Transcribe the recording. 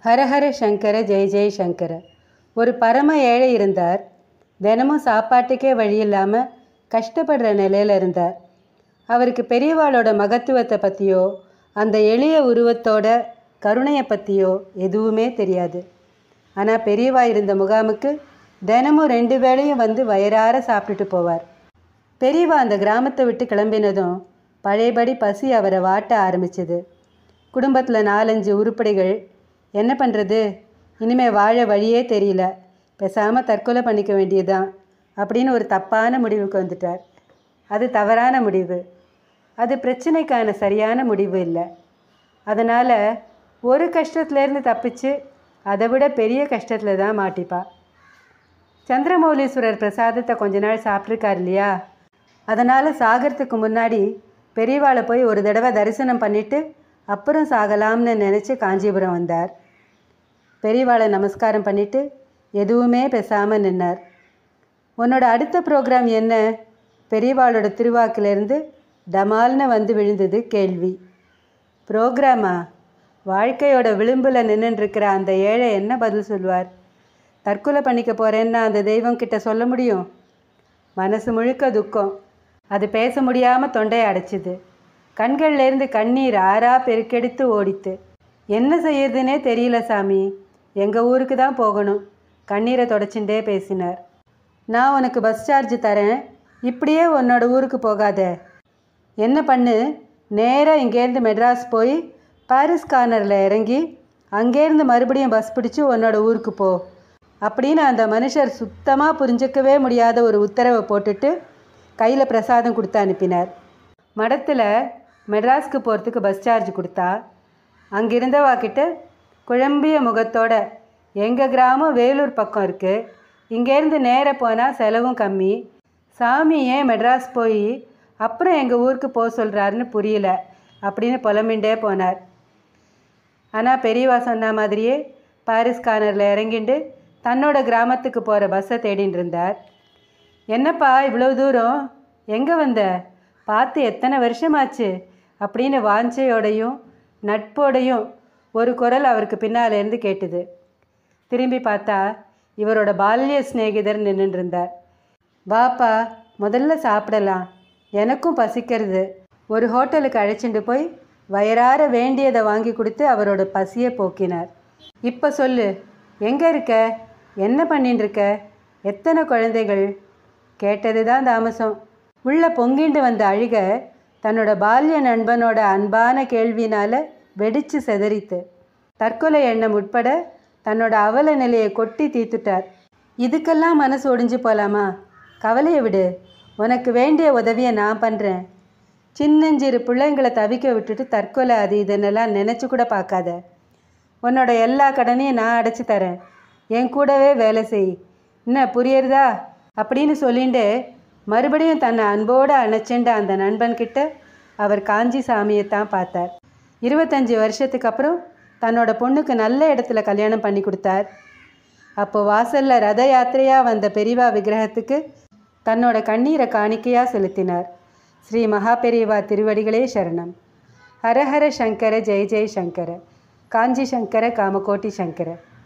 ஹரஹர சங்கர ஜெய ஜெய சங்கர. ஒரு பரம ஏழை இருந்தார். தினமும் சாப்பாட்டுக்கே வழி இல்லாமல் கஷ்டப்படுற நிலையில் இருந்தார். அவருக்கு பெரியவாளோட மகத்துவத்தை பற்றியோ அந்த எளிய உருவத்தோட கருணையை பற்றியோ எதுவுமே தெரியாது. ஆனால் பெரியவா இருந்த முகாமுக்கு தினமும் 2 வேளையும் வந்து வயிறார சாப்பிட்டுட்டு போவார். பெரியவா அந்த கிராமத்தை விட்டு கிளம்பினதும் பழையபடி பசி அவரை வாட்ட ஆரம்பிச்சது. குடும்பத்தில் 4-5 உருப்படிகள். என்ன பண்ணுறது, இனிமேல் வாழ வழியே தெரியல, பேசாமல் தற்கொலை பண்ணிக்க வேண்டியதுதான் அப்படின்னு ஒரு தப்பான முடிவுக்கு வந்துட்டார். அது தவறான முடிவு. அது பிரச்சனைக்கான சரியான முடிவு இல்லை. அதனால் ஒரு கஷ்டத்துலேருந்து தப்பிச்சு அதை விட பெரிய கஷ்டத்தில் தான் மாட்டிப்பா. சந்திரமௌலீஸ்வரர் பிரசாதத்தை கொஞ்ச நாள் சாப்பிட்ருக்கார் இல்லையா, அதனால் சாகிறதுக்கு முன்னாடி பெரியவாளை போய் ஒரு தடவை தரிசனம் பண்ணிவிட்டு அப்புறம் சாகலாம்னு நினச்சி காஞ்சிபுரம் வந்தார். பெரியவாளை நமஸ்காரம் பண்ணிவிட்டு எதுவுமே பேசாமல் நின்னார். உன்னோட அடுத்த ப்ரோக்ராம் என்ன? பெரியவாளோட திருவாக்கிலேருந்து டமால்னு வந்து விழுந்தது கேள்வி. ப்ரோக்ராமா? வாழ்க்கையோட விளிம்பில் நின்றுருக்கிற அந்த ஏழை என்ன பதில் சொல்வார்? தற்கொலை பண்ணிக்க போகிறேன்னா அந்த தெய்வம் கிட்ட சொல்ல முடியும்? மனசு முழுக்க துக்கம். அது பேச முடியாமல் தொண்டையை அடைச்சிது. கண்கள்லேருந்து கண்ணீர் ஆறா பெருக்கெடுத்து ஓடித்து. என்ன செய்யறதுனே தெரியல சாமி, எங்கள் ஊருக்கு தான் போகணும். கண்ணீரை தொடச்சுட்டே பேசினார். நான் உனக்கு பஸ் சார்ஜ் தரேன், இப்படியே உன்னோட ஊருக்கு போகாத. என்ன பண்ணு, நேராக இங்கேருந்து மெட்ராஸ் போய் பாரிஸ் கார்னரில் இறங்கி அங்கேருந்து மறுபடியும் பஸ் பிடிச்சி உன்னோட ஊருக்கு போ அப்படின்னு அந்த மனுஷர் சுத்தமாக புரிஞ்சிக்கவே முடியாத ஒரு உத்தரவை போட்டுட்டு கையில் பிரசாதம் கொடுத்து அனுப்பினார். மடத்தில் மெட்ராஸ்க்கு போகிறதுக்கு பஸ் சார்ஜ் கொடுத்தா அங்கிருந்தவாக்கிட்ட குழம்பிய முகத்தோட, எங்கள் கிராமம் வேலூர் பக்கம் இருக்குது, இங்கேருந்து நேராக போனால் செலவும் கம்மி, சாமி ஏன் மெட்ராஸ் போய் அப்புறம் எங்கள் ஊருக்கு போக சொல்கிறாருன்னு புரியல அப்படின்னு புலம்பிண்டே போனார். ஆனால் பெரியவா சொன்ன மாதிரியே பாரிஸ் கார்னரில் இறங்கிண்டு தன்னோட கிராமத்துக்கு போகிற பஸ்ஸை தேடின்னு இருந்தார். என்னப்பா இவ்வளோ தூரம், எங்கே வந்த, பார்த்து எத்தனை வருஷமாச்சு அப்படின்னு வாஞ்சையோடையும் நட்போடையும் ஒரு குரல் அவருக்கு பின்னாலேருந்து கேட்டுது. திரும்பி பார்த்தா இவரோட பால்ய சிநேகிதர் நின்றுருந்தார். வாப்பா, முதல்ல சாப்பிடலாம், எனக்கும் பசிக்கிறது. ஒரு ஹோட்டலுக்கு அழைச்சிட்டு போய் வயிறார வேண்டியதை வாங்கி கொடுத்து அவரோட பசியை போக்கினார். இப்போ சொல்லு, எங்கே இருக்க, என்ன பண்ணின்னு இருக்க, எத்தனை குழந்தைகள்? கேட்டது தான் தாமசம். உள்ள பொங்கிண்டு வந்த அழுக தன்னோட பால்ய நண்பனோட அன்பான கேள்வினால் வெடித்து செதறித்து. தற்கொலை எண்ணம் உட்பட தன்னோட அவல நிலையை கொட்டி தீத்துட்டார். இதுக்கெல்லாம் மனசு ஒடிஞ்சு போகலாமா? கவலையை விடு, உனக்கு வேண்டிய உதவியை நான் பண்ணுறேன். சின்னஞ்சிறு பிள்ளைங்களை தவிக்க விட்டுட்டு தற்கொலை அது இதன்னெல்லாம் நினச்சி கூட பார்க்காத. உன்னோட எல்லா கடனையும் நான் அடைச்சி தரேன், என் கூடவே வேலை செய், என்ன புரியுறதா அப்படின்னு சொல்லிட்டு மறுபடியும் தன்னை அன்போடு அணைச்சேண்ட அந்த நண்பன்கிட்ட அவர் காஞ்சி சாமியைத்தான் பார்த்தார். 25 வருஷத்துக்கு அப்புறம் தன்னோட பொண்ணுக்கு நல்ல இடத்துல கல்யாணம் பண்ணி கொடுத்தார். அப்போ வாசலில் ரத யாத்திரையாக வந்த பெரியவா விக்கிரகத்துக்கு தன்னோட கண்ணீரை காணிக்கையாக செலுத்தினார். ஸ்ரீ மகாபெரிவா திருவடிகளே சரணம். ஹரஹர சங்கர ஜெய ஜெய சங்கர. காஞ்சி சங்கர காமகோட்டி சங்கர.